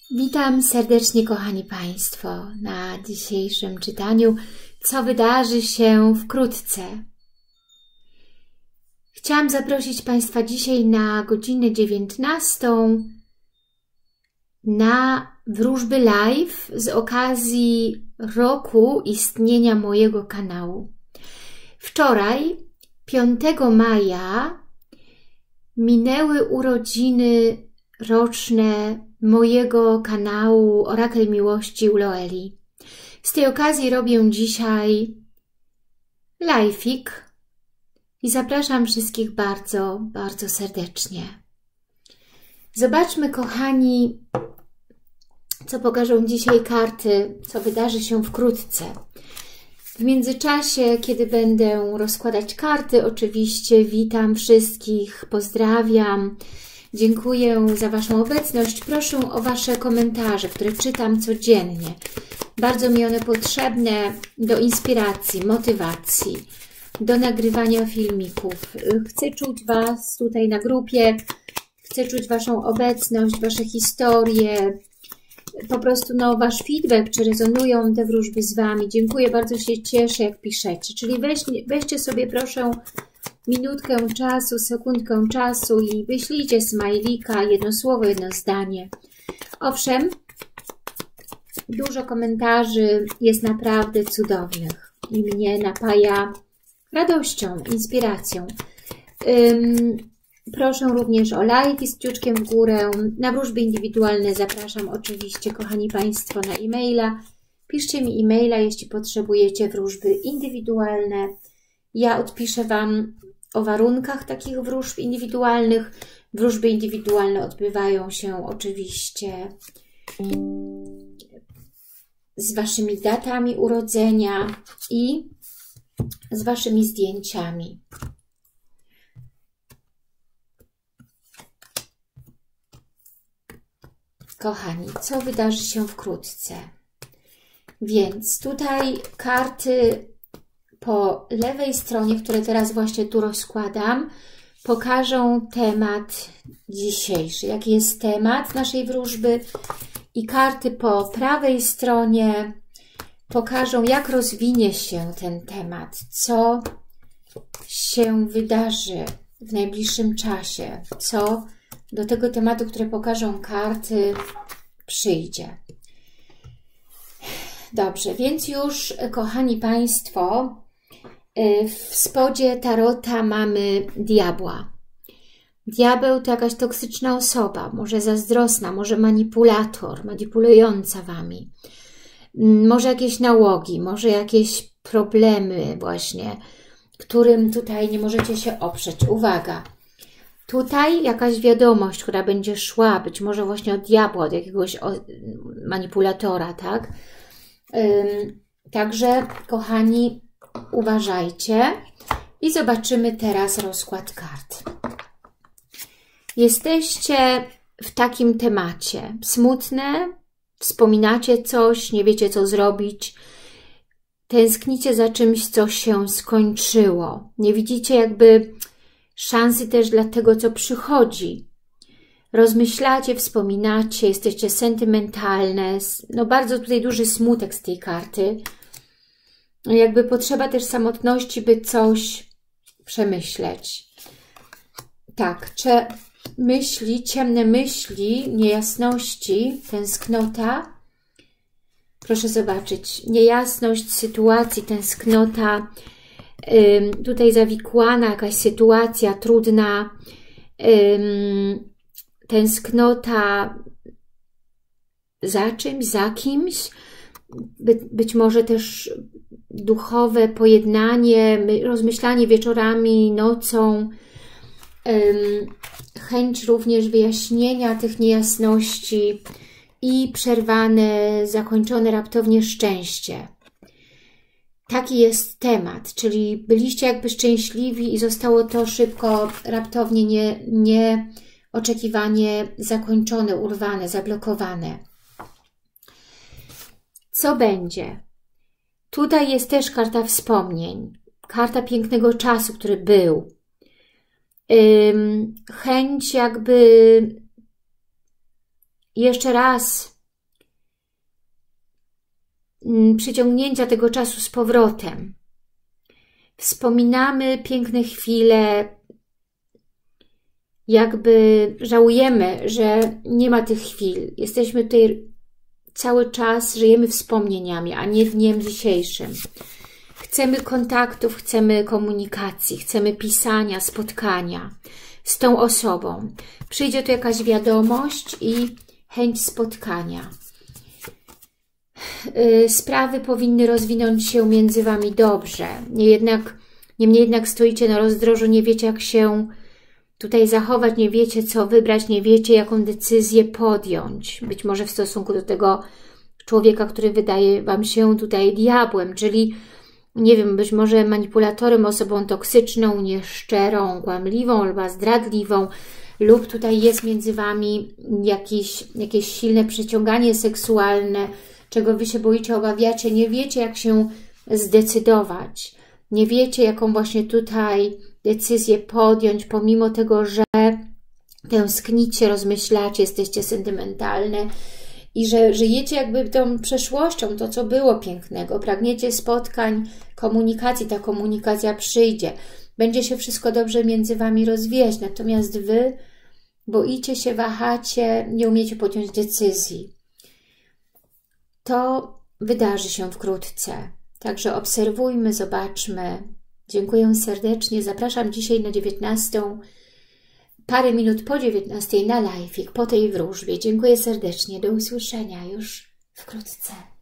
Witam serdecznie, kochani Państwo, na dzisiejszym czytaniu, co wydarzy się wkrótce. Chciałam zaprosić Państwa dzisiaj na godzinę 19 na wróżby live z okazji roku istnienia mojego kanału. Wczoraj, 5 maja, minęły urodziny roczne mojego kanału Orakel Miłości u Loeli. Z tej okazji robię dzisiaj live'ik i zapraszam wszystkich bardzo, bardzo serdecznie. Zobaczmy, kochani, co pokażą dzisiaj karty, co wydarzy się wkrótce. W międzyczasie, kiedy będę rozkładać karty, oczywiście witam wszystkich, pozdrawiam. Dziękuję za Waszą obecność. Proszę o Wasze komentarze, które czytam codziennie. Bardzo mi one potrzebne do inspiracji, motywacji, do nagrywania filmików. Chcę czuć Was tutaj na grupie, chcę czuć Waszą obecność, Wasze historie, po prostu Wasz feedback, czy rezonują te wróżby z Wami. Dziękuję, bardzo się cieszę, jak piszecie. Czyli weźcie sobie, proszę, minutkę czasu, sekundkę czasu i wyślijcie smajlika, jedno słowo, jedno zdanie. Owszem, dużo komentarzy jest naprawdę cudownych i mnie napaja radością, inspiracją. Proszę również o lajki z kciuczkiem w górę. Na wróżby indywidualne zapraszam oczywiście, kochani Państwo, na e-maila. Piszcie mi e-maila, jeśli potrzebujecie wróżby indywidualne. Ja odpiszę Wam o warunkach takich wróżb indywidualnych. Wróżby indywidualne odbywają się oczywiście z Waszymi datami urodzenia i z Waszymi zdjęciami. Kochani, co wydarzy się wkrótce? Więc tutaj karty po lewej stronie, które teraz właśnie tu rozkładam, pokażą temat dzisiejszy. Jaki jest temat naszej wróżby? I karty po prawej stronie pokażą, jak rozwinie się ten temat. Co się wydarzy w najbliższym czasie. Co do tego tematu, które pokażą karty, przyjdzie. Dobrze, więc już, kochani Państwo, w spodzie tarota mamy diabła. Diabeł to jakaś toksyczna osoba, może zazdrosna, może manipulator, manipulująca Wami. Może jakieś nałogi, może jakieś problemy właśnie, którym tutaj nie możecie się oprzeć. Uwaga! Tutaj jakaś wiadomość, która będzie szła, być może właśnie od diabła, od jakiegoś manipulatora, tak? Także, kochani, uważajcie i zobaczymy teraz rozkład kart. Jesteście w takim temacie. Smutne, wspominacie coś, nie wiecie, co zrobić. Tęsknicie za czymś, co się skończyło. Nie widzicie jakby szansy też dla tego, co przychodzi. Rozmyślacie, wspominacie, jesteście sentymentalne. Bardzo tutaj duży smutek z tej karty. Jakby potrzeba też samotności, by coś przemyśleć. Tak, myśli, ciemne myśli, niejasności, tęsknota. Proszę zobaczyć, niejasność sytuacji, tęsknota, tutaj zawikłana jakaś sytuacja trudna, tęsknota za czymś, za kimś, być może też duchowe pojednanie, rozmyślanie wieczorami, nocą, chęć również wyjaśnienia tych niejasności i przerwane, zakończone raptownie szczęście. Taki jest temat, czyli byliście jakby szczęśliwi i zostało to szybko, raptownie, nieoczekiwanie zakończone, urwane, zablokowane. Co będzie? Tutaj jest też karta wspomnień, karta pięknego czasu, który był. Chęć jakby jeszcze raz przyciągnięcia tego czasu z powrotem. Wspominamy piękne chwile, jakby żałujemy, że nie ma tych chwil. Jesteśmy tutaj cały czas, żyjemy wspomnieniami, a nie dniem dzisiejszym. Chcemy kontaktów, chcemy komunikacji, chcemy pisania, spotkania z tą osobą. Przyjdzie tu jakaś wiadomość i chęć spotkania. Sprawy powinny rozwinąć się między Wami dobrze. Niemniej jednak stoicie na rozdrożu, nie wiecie, jak się tutaj zachować, nie wiecie, co wybrać, nie wiecie, jaką decyzję podjąć. Być może w stosunku do tego człowieka, który wydaje Wam się tutaj diabłem, czyli nie wiem, być może manipulatorem, osobą toksyczną, nieszczerą, kłamliwą albo zdradliwą, lub tutaj jest między Wami jakieś silne przyciąganie seksualne, czego Wy się boicie, obawiacie, nie wiecie, jak się zdecydować. Nie wiecie, jaką właśnie tutaj decyzję podjąć, pomimo tego, że tęsknicie, rozmyślacie, jesteście sentymentalne i że żyjecie jakby tą przeszłością, to co było pięknego. Pragniecie spotkań, komunikacji, ta komunikacja przyjdzie. Będzie się wszystko dobrze między Wami rozwijać, natomiast Wy boicie się, wahacie, nie umiecie podjąć decyzji. To wydarzy się wkrótce. Także obserwujmy, zobaczmy. Dziękuję serdecznie. Zapraszam dzisiaj na 19, parę minut po 19 na live'ik, po tej wróżbie. Dziękuję serdecznie. Do usłyszenia już wkrótce.